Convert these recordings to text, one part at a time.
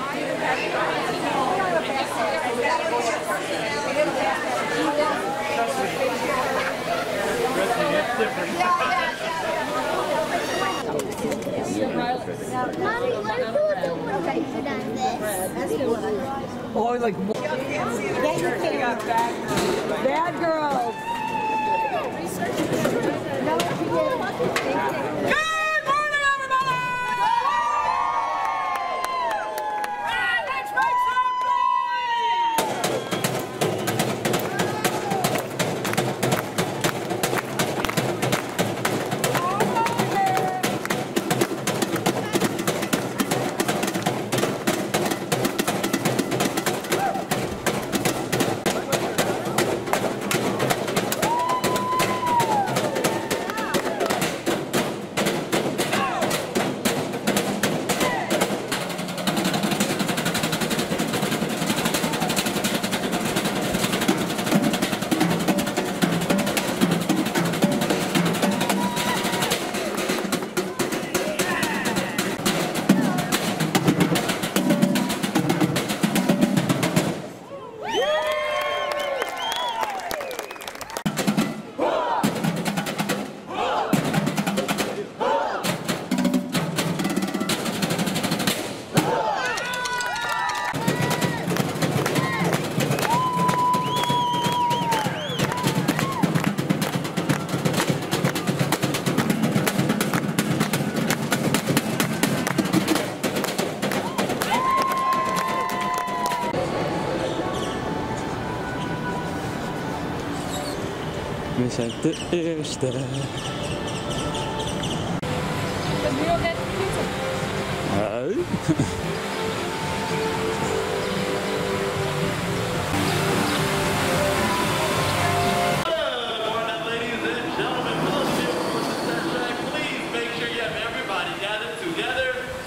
Mommy, what if it was a little bigger than this? Or like, yeah, you can. Bad girls. No, she didn't. Good morning, everybody! Let's make some noise! We zijn de eerste. Dat is nu al net vergeten. Ladies and gentlemen, please make sure you have everybody gathered together.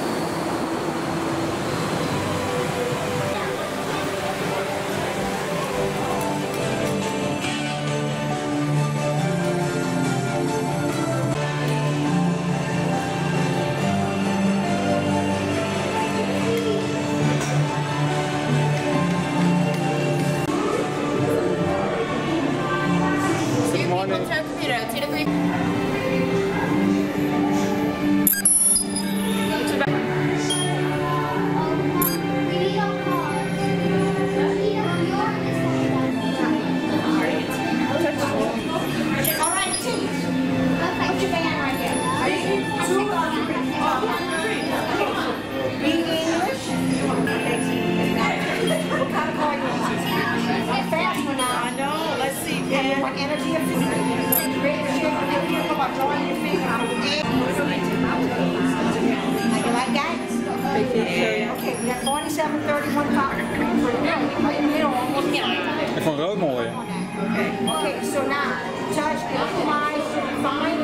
Van rood mooi. Okay, so now, touch, optimize, find,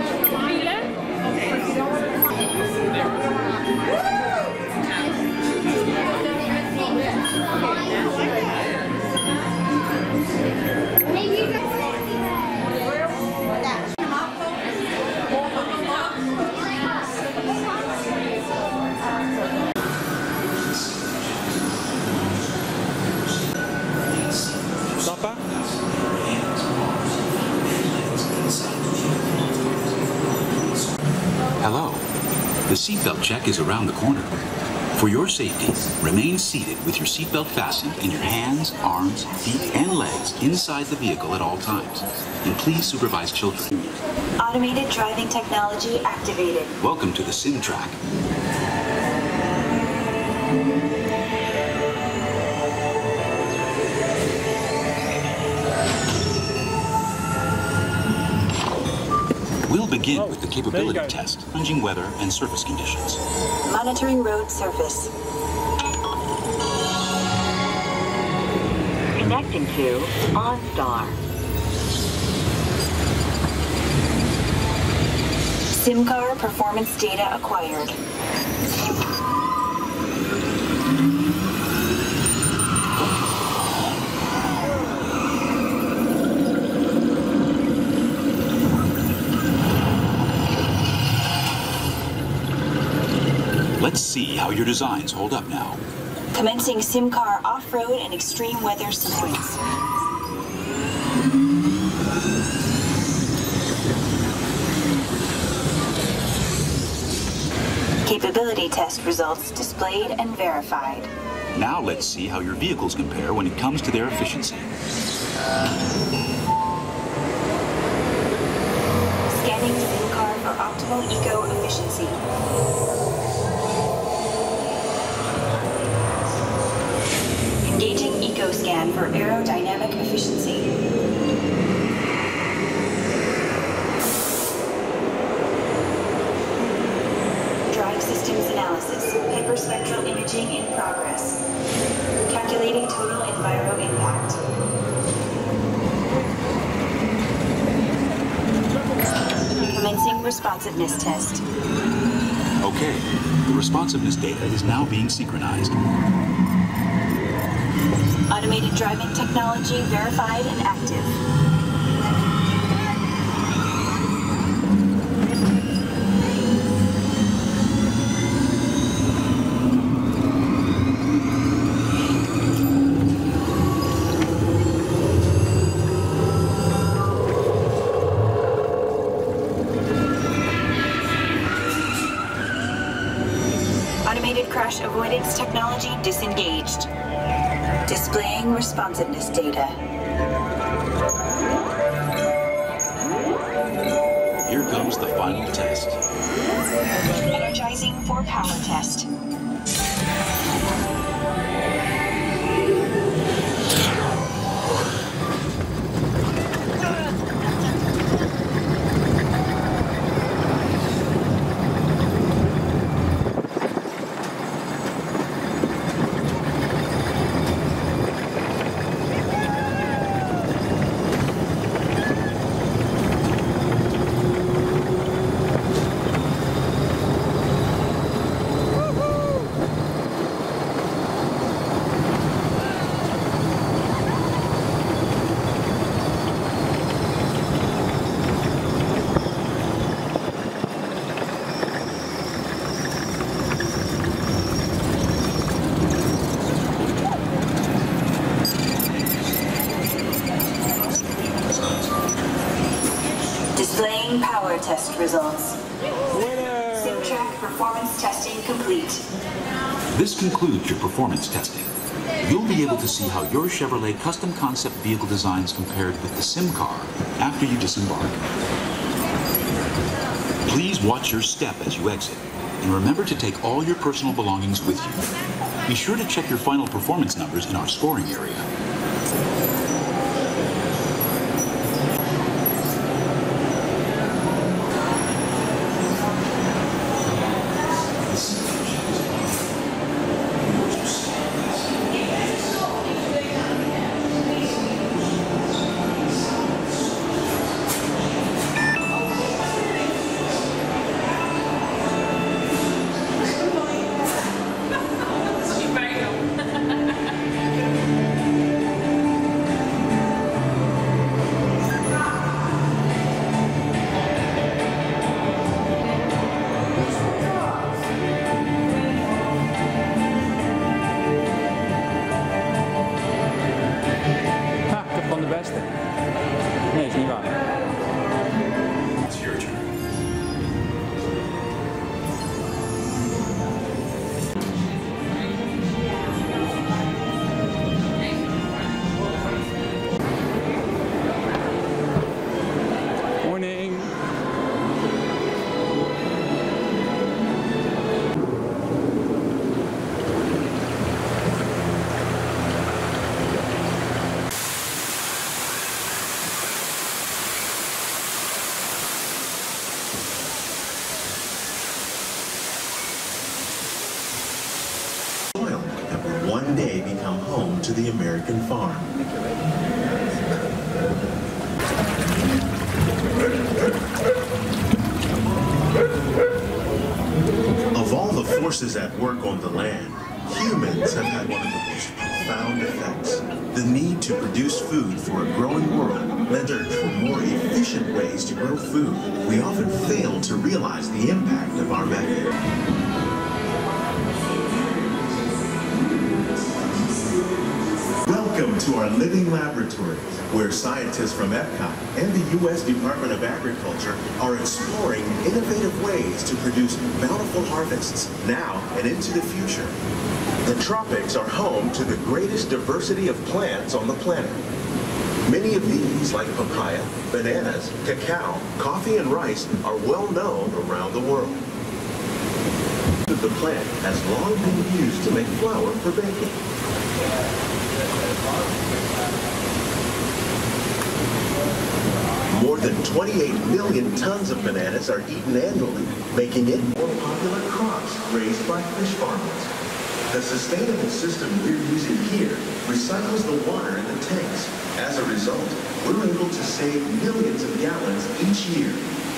Stappen. Hello. The seatbelt check is around the corner. For your safety, remain seated with your seatbelt fastened and your hands, arms, feet, and legs inside the vehicle at all times. And please supervise children. Automated driving technology activated. Welcome to the Sim Track. We'll begin with the capability test, challenging weather and surface conditions. Monitoring road surface. Connecting to OnStar. SimCar performance data acquired. Let's see how your designs hold up now. Commencing SimCar off-road and extreme weather sequence. Capability test results displayed and verified. Now let's see how your vehicles compare when it comes to their efficiency. Scanning SimCar for optimal eco-efficiency. Engaging EcoScan for aerodynamic efficiency. Drive systems analysis. Hyperspectral imaging in progress. Calculating total enviro impact. Commencing responsiveness test. Okay, the responsiveness data is now being synchronized. Automated driving technology verified and active. Automated crash avoidance technology disengaged. Displaying responsiveness data. Here comes the final test. Energizing for power test. Displaying power test results. SimTrack performance testing complete. This concludes your performance testing. You'll be able to see how your Chevrolet custom concept vehicle designs compared with the SimCar after you disembark. Please watch your step as you exit, and remember to take all your personal belongings with you. Be sure to check your final performance numbers in our scoring area. Nee, is niet waar. It's your turn. Morning. That will one day become home to the American farm. Of all the forces at work on the land, humans have had one of the most profound effects. The need to produce food for a growing world led search for more efficient ways to grow food. We often fail to realize the impact of our method. to our living laboratory, where scientists from Epcot and the U.S. Department of Agriculture are exploring innovative ways to produce bountiful harvests now and into the future. The tropics are home to the greatest diversity of plants on the planet. Many of these, like papaya, bananas, cacao, coffee, and rice, are well known around the world. The plant has long been used to make flour for baking. More than 28 million tons of bananas are eaten annually, making it more popular crops raised by fish farmers. The sustainable system we're using here recycles the water in the tanks. As a result, we're able to save millions of gallons each year.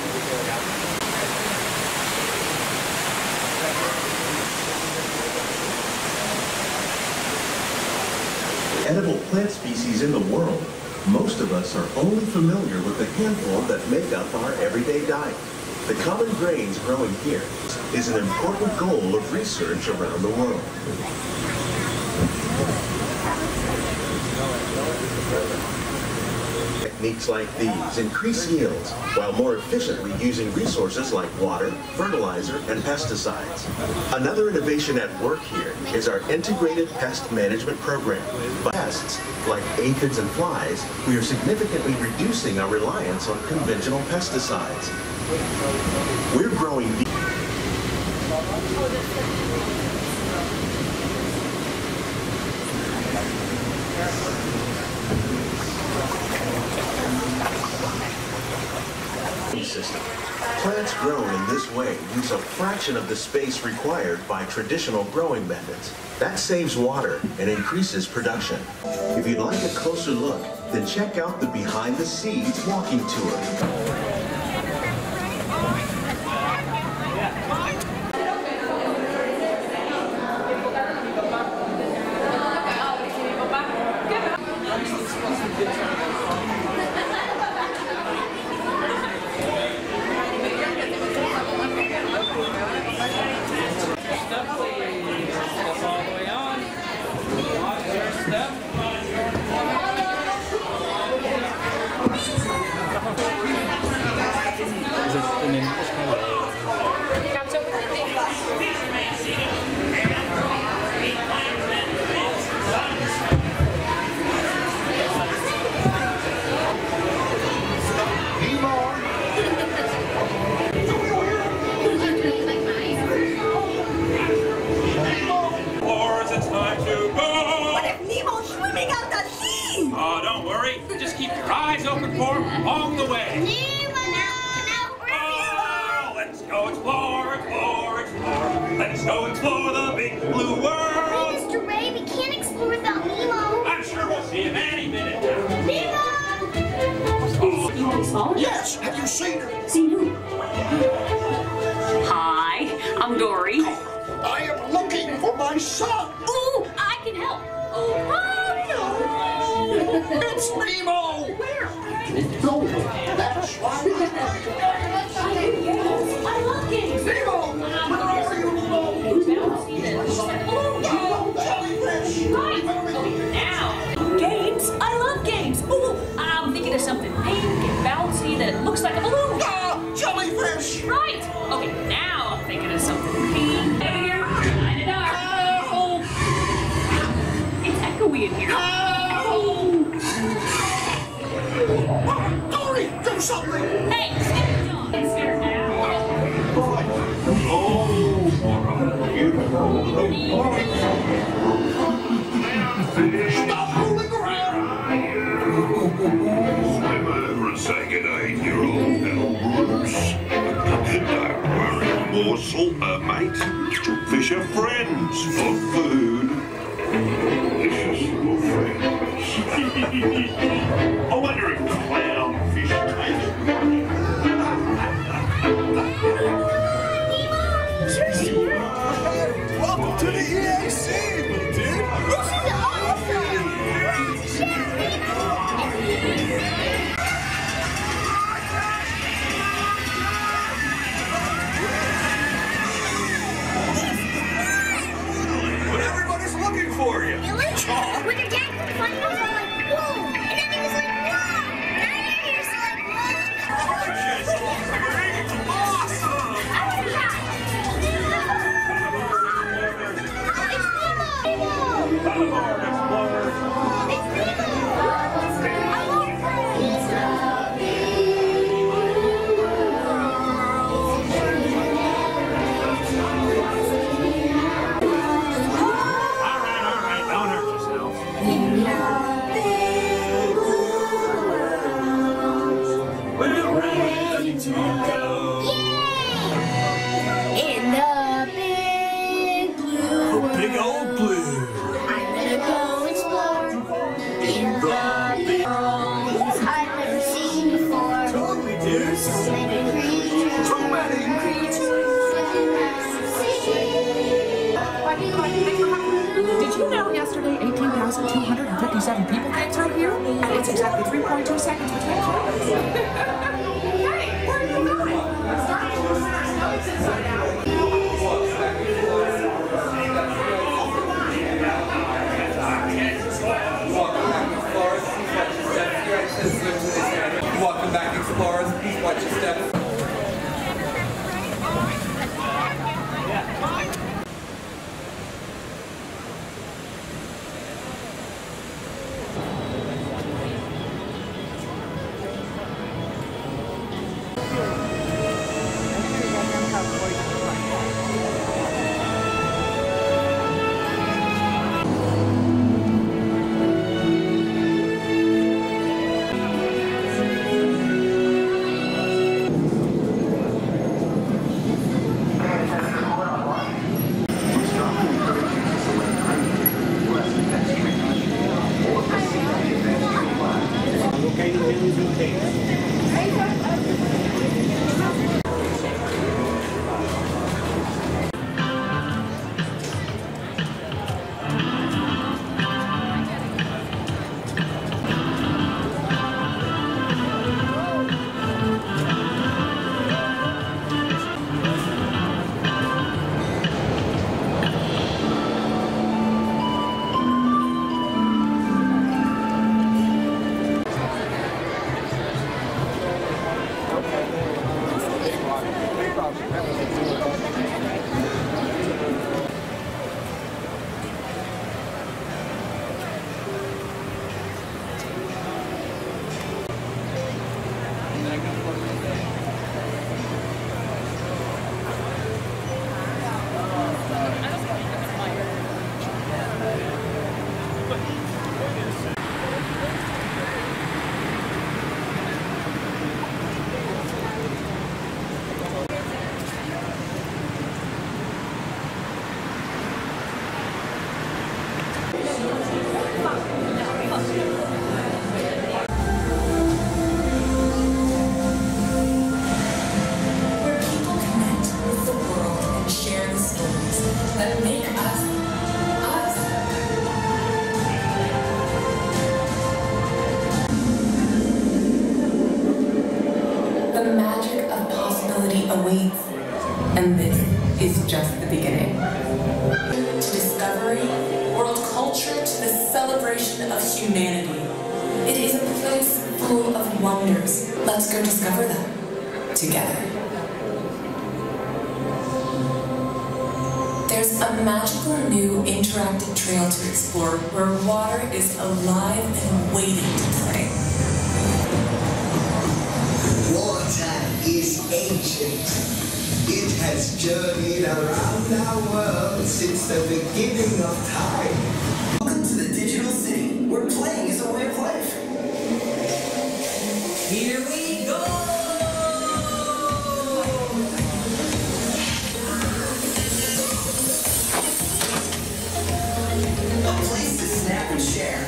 Edible plant species in the world, most of us are only familiar with the handful that make up our everyday diet. The common grains growing here is an important goal of research around the world. Techniques like these increase yields while more efficiently using resources like water, fertilizer, and pesticides. Another innovation at work here is our integrated pest management program. By pests like aphids and flies, we are significantly reducing our reliance on conventional pesticides. We're growing system. Plants grown in this way use a fraction of the space required by traditional growing methods. That saves water and increases production. If you'd like a closer look, then check out the Behind the Seeds walking tour. Don't worry. Just keep your eyes open for him all the way. Oh, let's go explore, explore, explore. Let's go explore the big blue world. Mr. Ray, we can't explore without Nemo. I'm sure we'll see him any minute now. Nemo! Yes, have you seen her? Seen who? Hi, I'm Dory. I am looking for my son. Ooh, I can help. Oh, It's Nemo! where? No, that's right. I love games. Nemo! Where are you, Nemo? Who's bouncing? Jellyfish! Right. Now, games. I love games. Ooh, I'm thinking of something pink and bouncy that looks like a balloon. Ah, jellyfish! Right. Okay, now I'm thinking of something pink. Here, light it up. Oh. It's echoey in here. Dory, do something! Hey, Skipper John. It's here now. Stop fooling around! Come over and say good day to your old pal Bruce. Don't worry, morsel, mate. Fish are friends for food. Delicious little friends. I wonder if clownfish taste good. Welcome to the EAC, dude! This is awesome! Everybody's looking for you! Really? Would your dad find us? Aboard, explorers! Alright, don't hurt yourself. We're ready to go. In the big blue world. Big old blue. I'm gonna go explore in the big world I've never seen before. Totally, dude. So many creatures. Too many creatures. Did you know yesterday 18,257 people came through here? And it's exactly 3.2 seconds between cars. Hey, where are you going? Welcome back, explorers. Please watch your step. awaits, and this is just the beginning. To discovery, world culture, to the celebration of humanity. It is a place full of wonders. Let's go discover them together. There's a magical new interactive trail to explore where water is alive and waiting to play. Water is ancient. It has journeyed around our world since the beginning of time. Welcome to the digital city, where playing is a way of life. Here we go! A place to snap and share.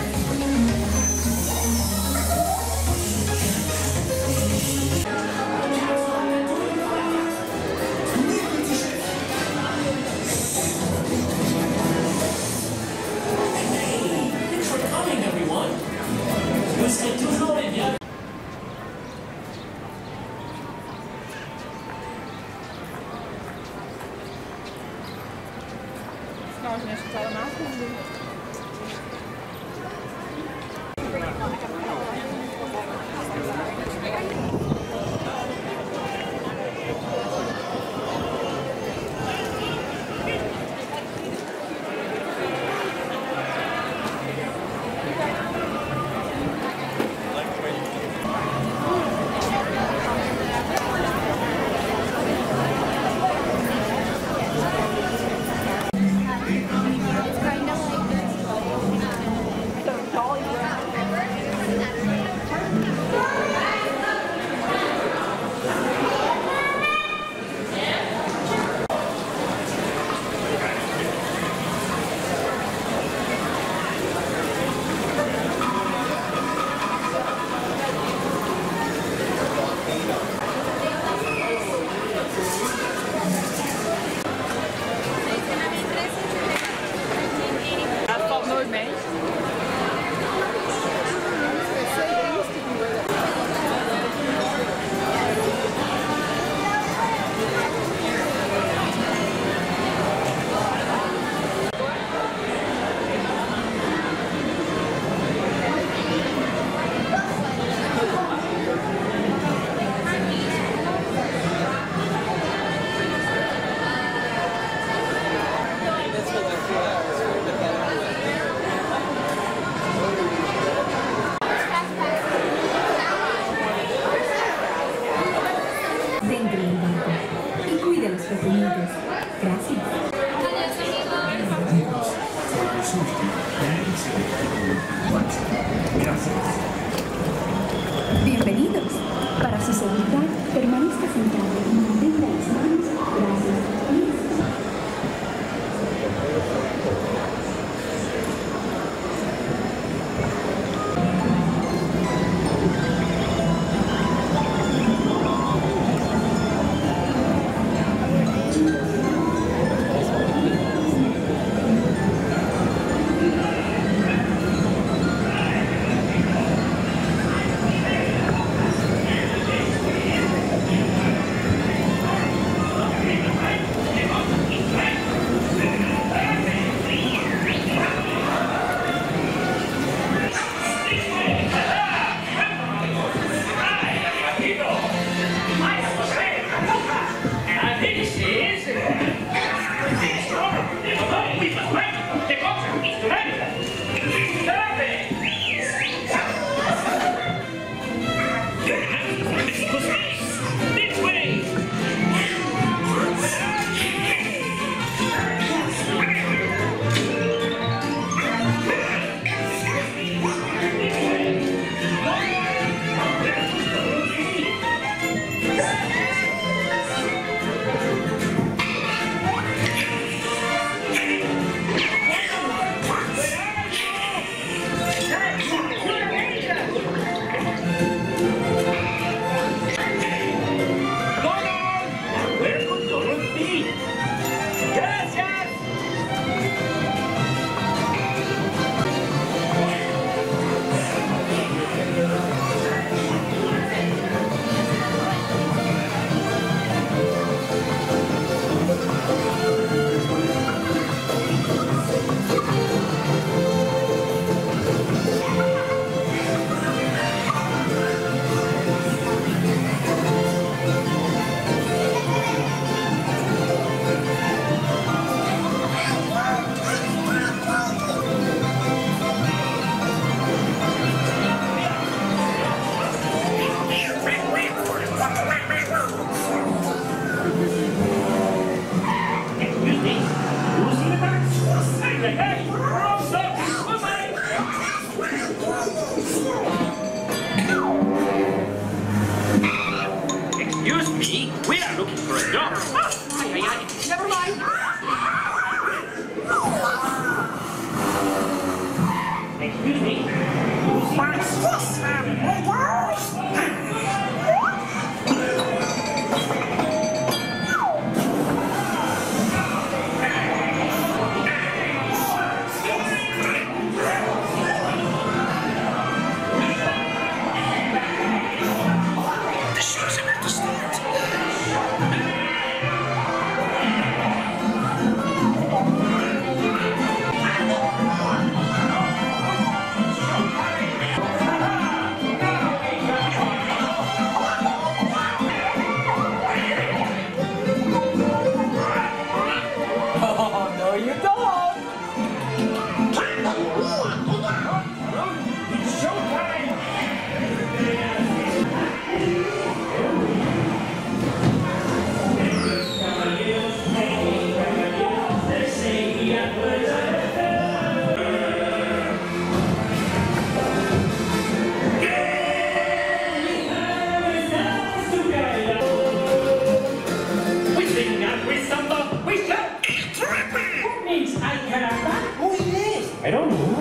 I don't know.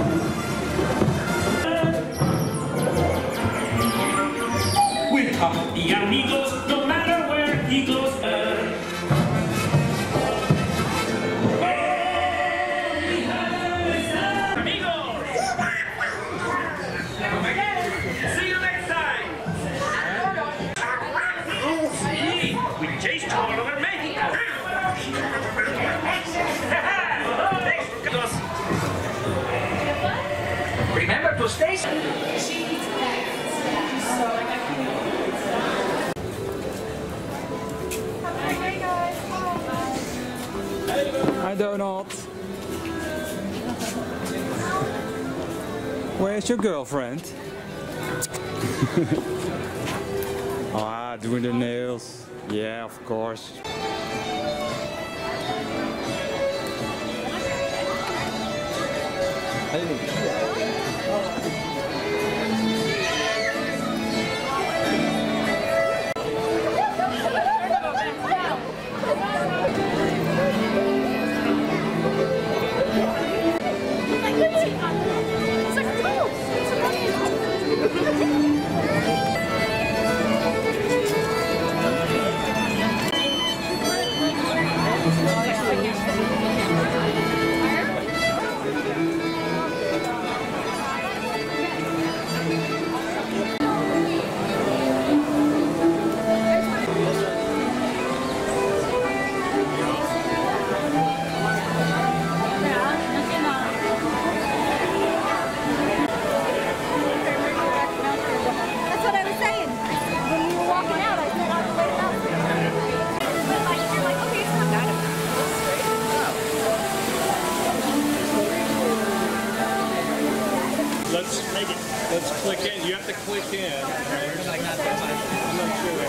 We're top y amigos, no matter where he goes. See you next time! We chased all over Mexico! Remember to stay safe! Hi Donald. Where's your girlfriend? Ah, doing the nails. Yeah, of course. Let's click in. You have to click in. I'm not sure.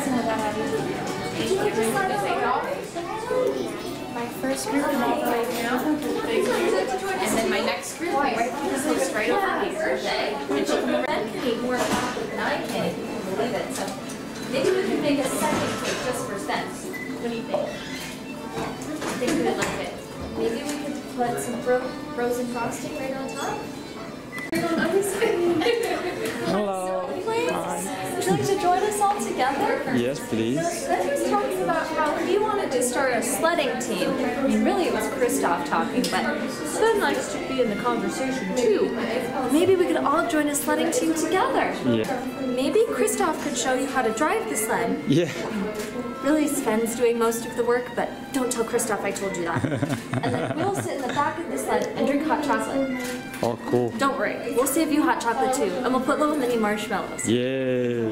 My first group is all the way down. And then my next group, my right hand is right over here. And she'll come over and cake work. And I can't even believe it. So maybe we could make a second cake just for Spence. What do you think? I think we would like it. Maybe we could put some frozen frosting right on top. Hello. Would you like to join us all together? Yes, please. Then he was talking about how he wanted to start a sledding team. I mean, really it was Kristoff talking, but Sven likes to be in the conversation too. Maybe we could all join a sledding team together. Yeah. Maybe Kristoff could show you how to drive the sled. Yeah. Really, Sven's doing most of the work, but don't tell Kristoff I told you that. And then we'll sit in the back of the sled and drink hot chocolate. Oh, cool. Don't worry, we'll save you hot chocolate too, and we'll put little mini marshmallows. Yay.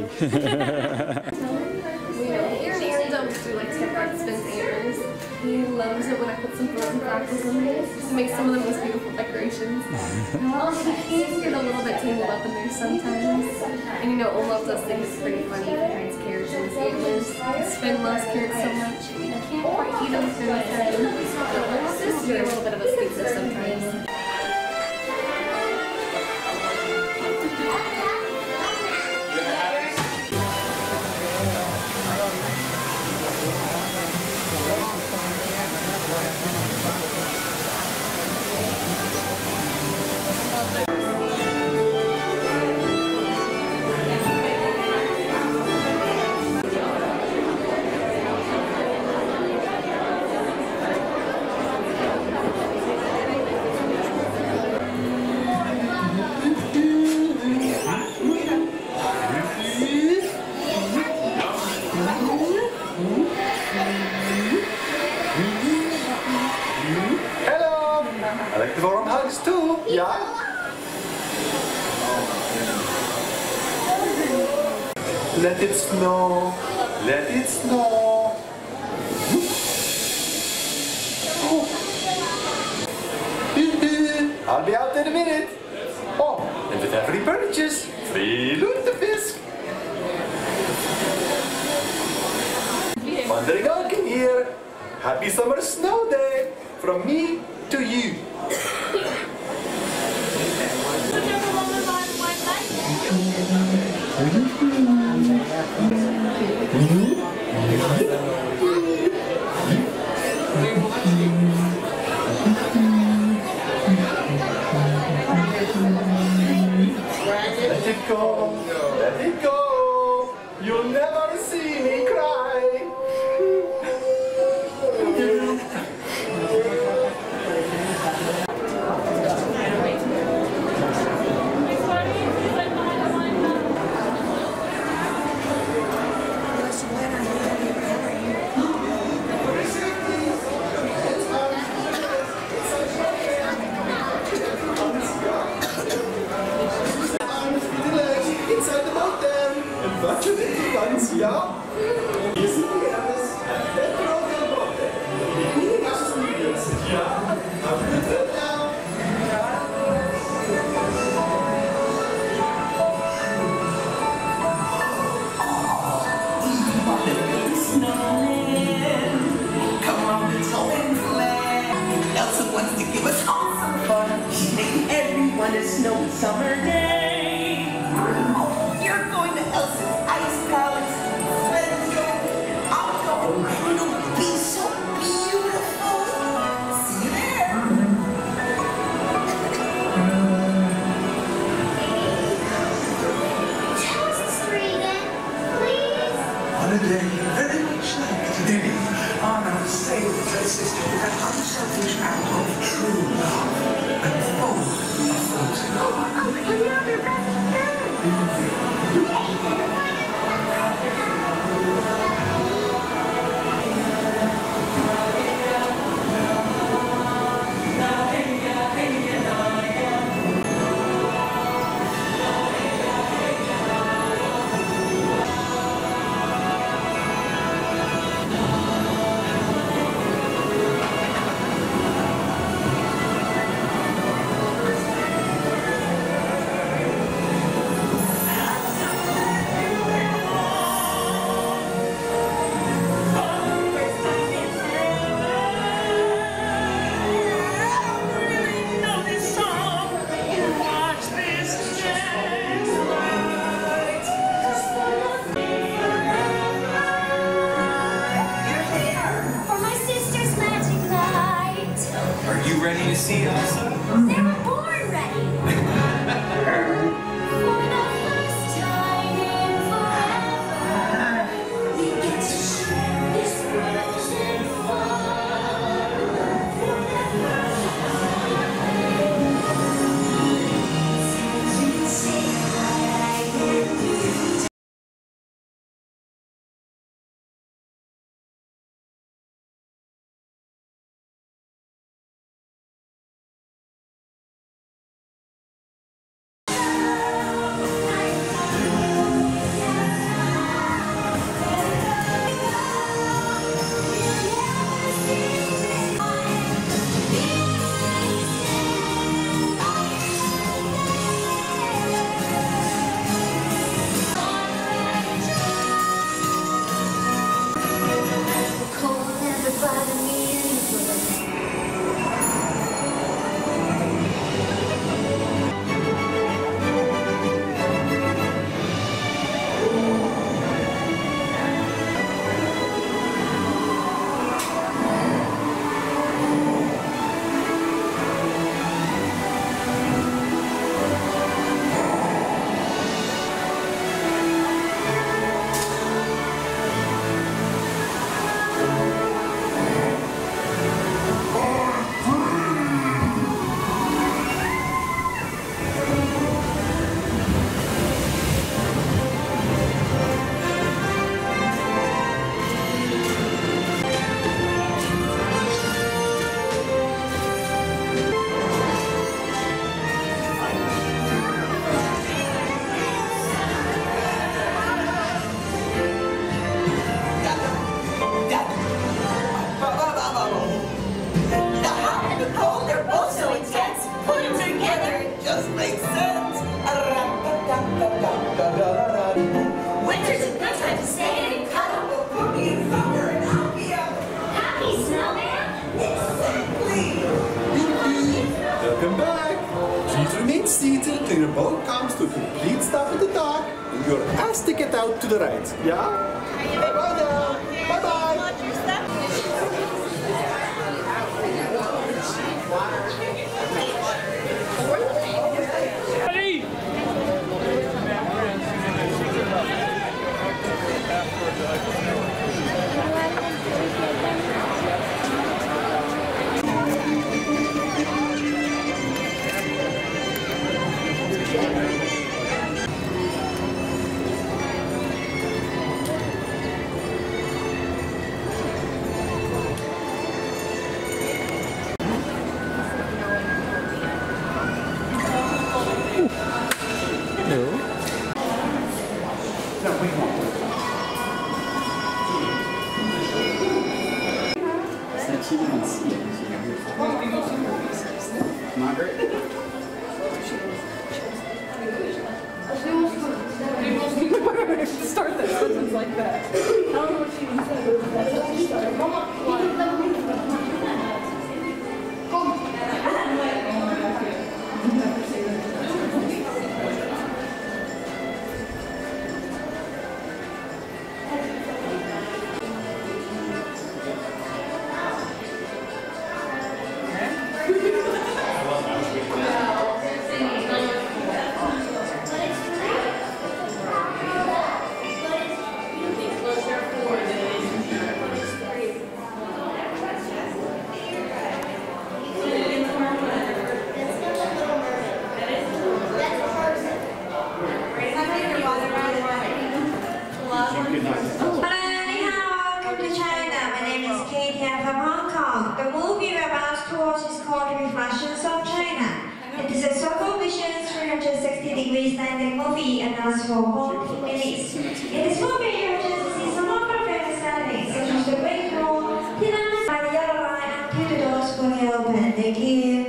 Aaron don't do like to Sven's ears. He loves it when I put some frozen crackers in there to make some of the most beautiful decorations. He get a little bit tangled up in there sometimes. And you know, Olaf does things pretty funny. He hides carrots in his ears. Sven loves carrots so much. I can't quite eat them through his head. But my sister, a little bit of a skeezer sometimes. I like the warm hugs too, yeah? Let it snow, let it snow. I'll be out in a minute. Oh, and with every purchase, free lutefisk. Wandergalken here. Happy summer snow day from me to you. Let it go, let it go. You'll never see me cry. Inside the mountain and watch your little ones, yeah? Hier sind die Ernest, der Trocken Botte. Die Gastspiels, ja? Auf den Tritt down. Come on, it's open flag. Elsa wants to give us all some fun. She's making everyone a snowy summer day. You're going to Elsa's Ice Palace. Let's go. I'll go. It'll be so beautiful. See you there. Tell us the story again, please. On a day very much like today, Anna saved her sister with an unselfish act of true love and full of frozen heart. Oh, you're your best friend. see us? They were born ready. For the first time in forever, we get to share this frozen fun. For the first time since we say what I can do. Winter's a good time to stay in and cuddle. Happy snowman? Welcome back. Please remain seated until your boat comes to a complete stop at the dock and you're asked to get out to the right. Yeah? Bye-bye now. Bye-bye. Start that sentence like that. I don't know what she even said. The movie we're about to watch is called Reflections of China. It is a Circle Vision's 360 degree standing movie and runs for 40 minutes. In this movie, you just see some of our favorite standings, such as the Great Wall, Tiananmen by the Yellow Line, and till the doors fully open. Thank you.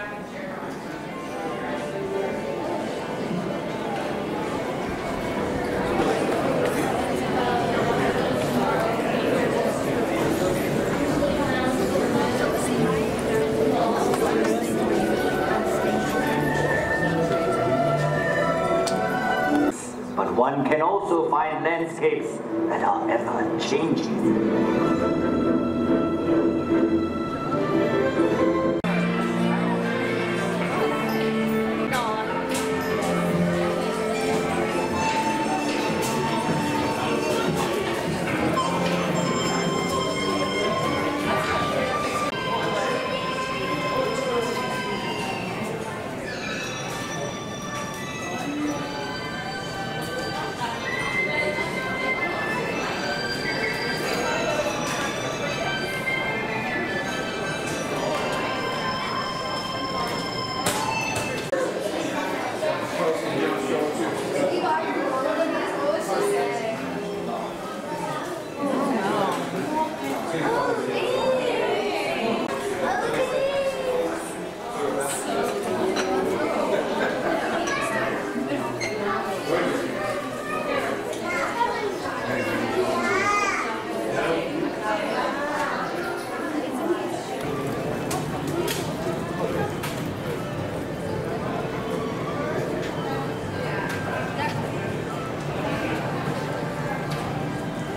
One can also find landscapes that are ever changing.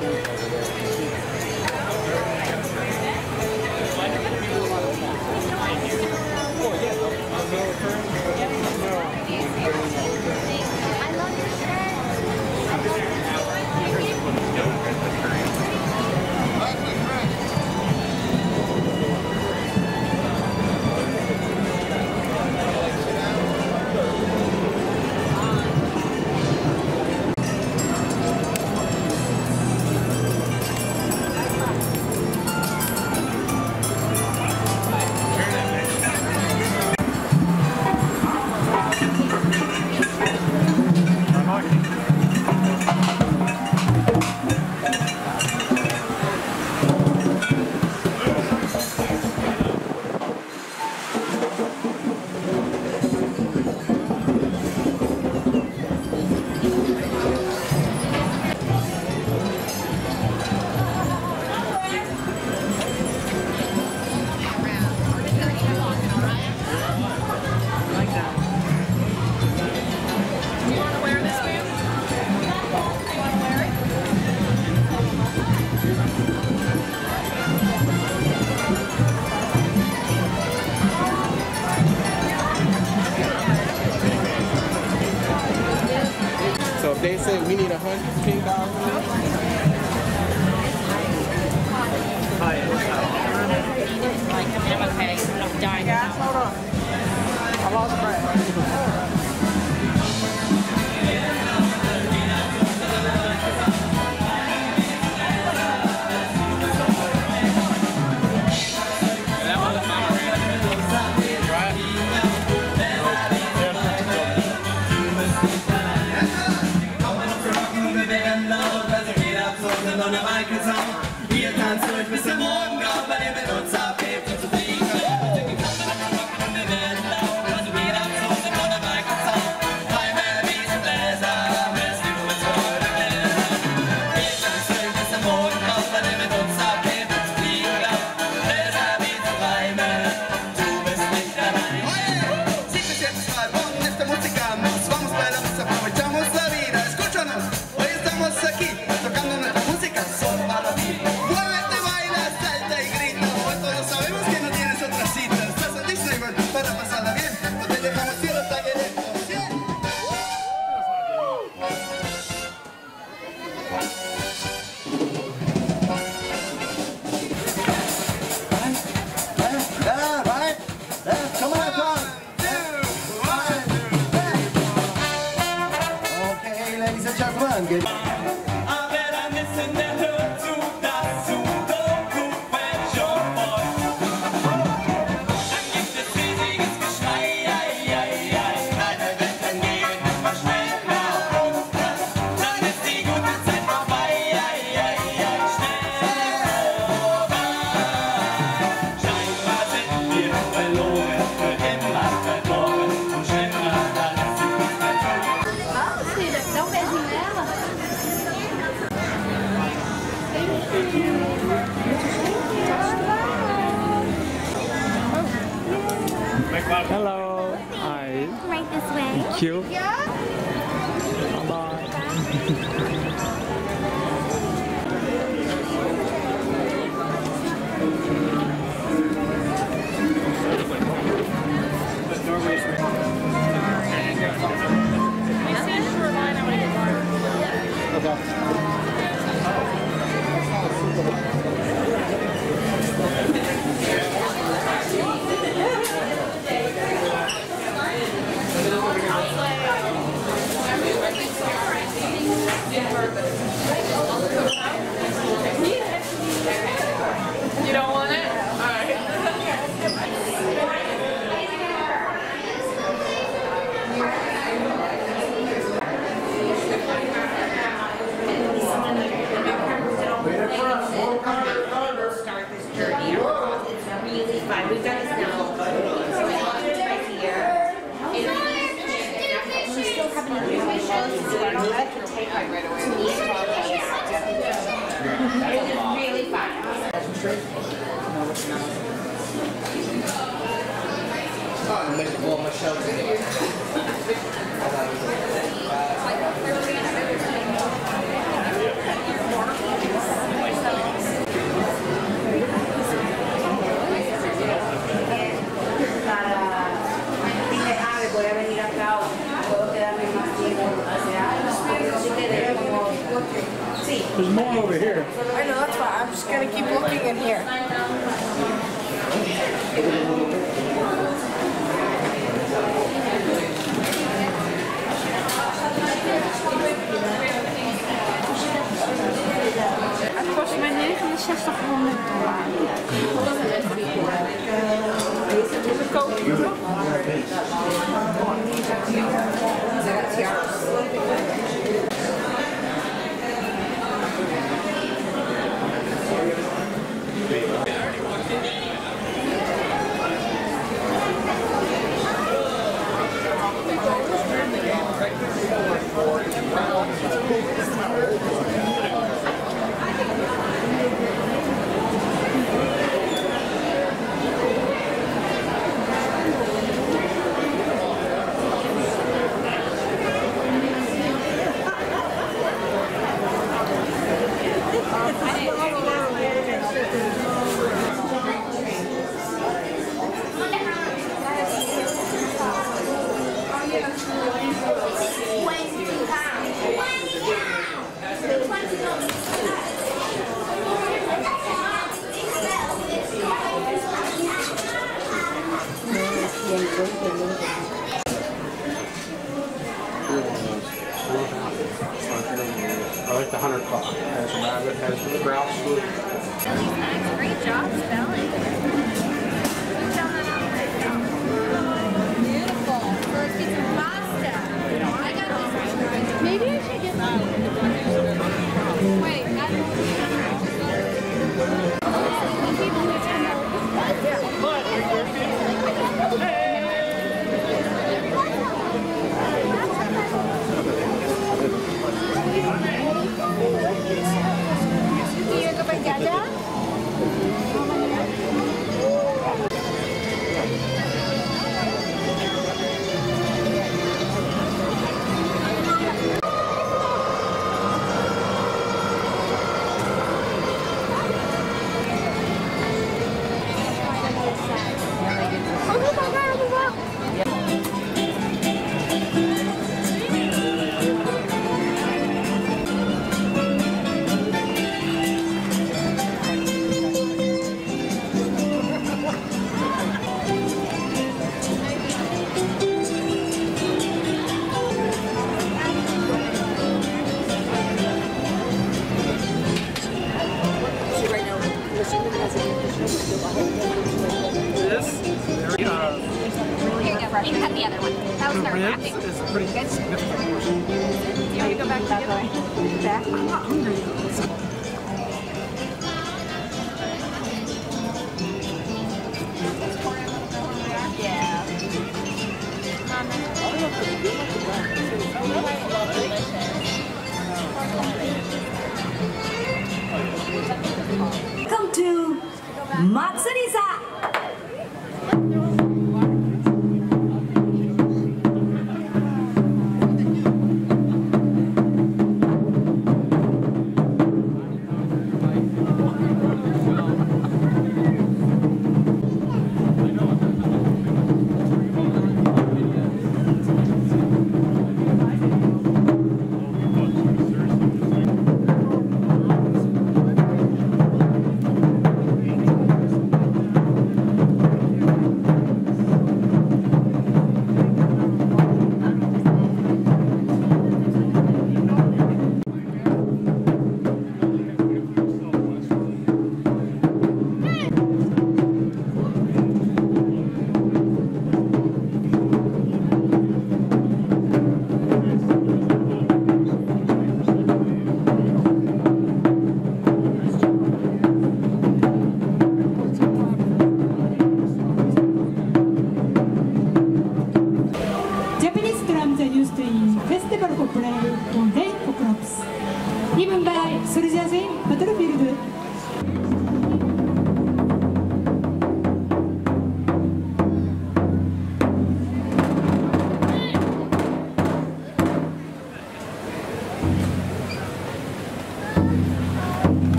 So if they say we need $110,000. I'm okay. I'm dying. Guys, hold on. I lost breath. On der Microsoft. Wir tanzen euch bis zum Morgen auf, weil ihr mit uns abhebt und zufrieden seid. Wir werden laut, also wir tanzen von der Microsoft. Drei Männer wie zum Bläser, müssen du mit heute Gläser. Wir tanzen euch bis zum Morgen auf, weil ihr mit uns abhebt und zufrieden seid. Bläser wie zu Reimen, du bist nicht allein. Si te sientes mal, pon esta música, nos vamos para la mesa, aprovechamos la vida. Escúchanos, hoy estamos aquí, tocando nuestra música solo para ti. Muévete, baila, salta y grita, pues todos sabemos que no tienes otra cita. Estás en Disney World para pasarla bien, no te dejamos ir hasta que Come on, John. Okay, ladies and gentlemen, good. Dá beijinho nela. Hello. Hi. Right this way. Thank you. You don't want it? Alright. Start this journey. It's really fun. We've done this now. So we launched it right here. We still have an information. So I don't have to take right away. It is really fun. I know, that's fine. I'm just gonna keep looking in here. Het kost mij $6900. Deze koop je toch? I like the hunter claw. Has rabbit, has the grouse food. Great job spelling. Beautiful. First piece of pasta. I got this right. Maybe I should get that. Wait, Iya ke penjajah? You had the other one. That was their wrapping. It's a pretty significant portion. You want to go back that way? Back? I'm not hungry. Yeah. Welcome to Matsuri-za.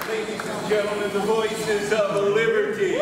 Ladies and gentlemen, the voices of liberty.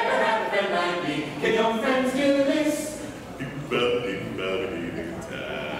Can your friends do this?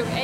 took 8.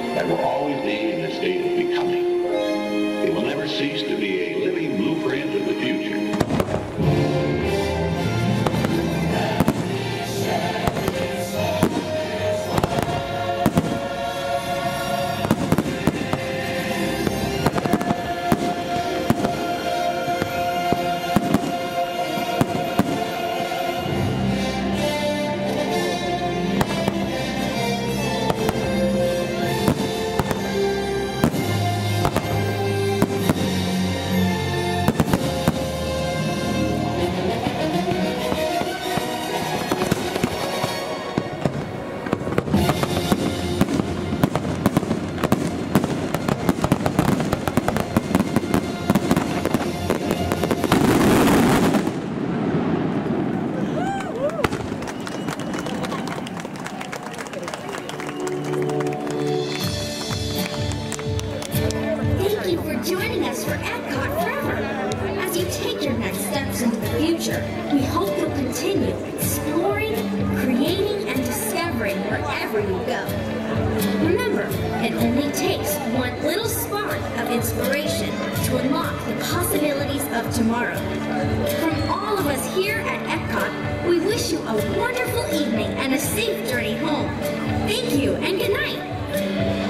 that will always be in a state of becoming. It will never cease to be a living blueprint of the future. Thank you for joining us for Epcot Forever. As you take your next steps into the future, we hope you'll continue exploring, creating, and discovering wherever you go. Remember, it only takes one little spark of inspiration to unlock the possibilities of tomorrow. From all of us here at Epcot, we wish you a wonderful evening and a safe journey home. Thank you and good night.